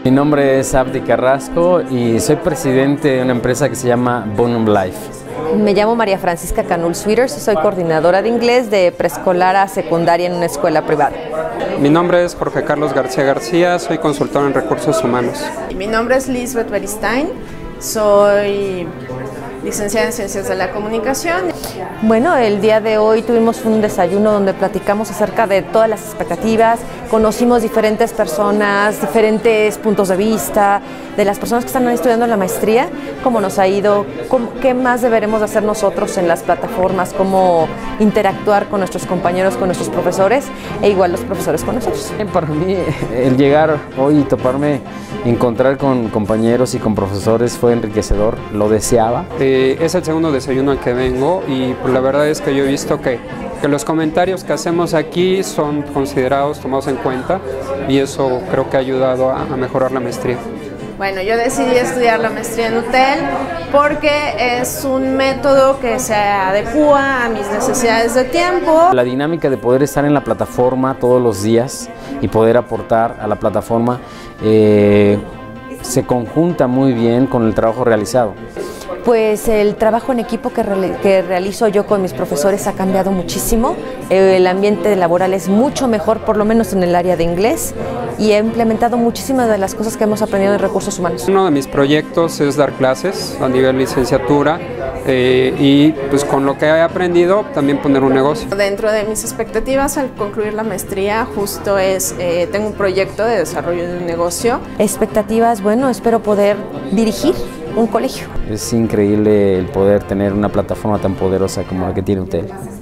Mi nombre es Abdi Carrasco y soy presidente de una empresa que se llama Bonum Life. Me llamo María Francisca Canul Sweeters y soy coordinadora de inglés de preescolar a secundaria en una escuela privada. Mi nombre es Jorge Carlos García García, soy consultor en recursos humanos. Mi nombre es Lisbeth Beristain, soy licenciada en Ciencias de la Comunicación. Bueno, el día de hoy tuvimos un desayuno donde platicamos acerca de todas las expectativas, conocimos diferentes personas, diferentes puntos de vista, de las personas que están estudiando la maestría, cómo nos ha ido, qué más deberemos hacer nosotros en las plataformas, cómo interactuar con nuestros compañeros, con nuestros profesores e igual los profesores con nosotros. Para mí el llegar hoy y toparme, encontrar con compañeros y con profesores fue enriquecedor, lo deseaba. Es el segundo desayuno al que vengo y pues, la verdad es que yo he visto que los comentarios que hacemos aquí son considerados, tomados en cuenta y eso creo que ha ayudado a mejorar la maestría. Bueno, yo decidí estudiar la maestría en UTEL porque es un método que se adecúa a mis necesidades de tiempo. La dinámica de poder estar en la plataforma todos los días y poder aportar a la plataforma se conjunta muy bien con el trabajo realizado. Pues el trabajo en equipo que realizo yo con mis profesores ha cambiado muchísimo. El ambiente laboral es mucho mejor, por lo menos en el área de inglés, y he implementado muchísimas de las cosas que hemos aprendido en recursos humanos. Uno de mis proyectos es dar clases a nivel licenciatura y pues con lo que he aprendido también poner un negocio. Dentro de mis expectativas al concluir la maestría justo tengo un proyecto de desarrollo de un negocio. Expectativas, bueno, espero poder dirigir un colegio. Es increíble el poder tener una plataforma tan poderosa como la que tiene UTEL.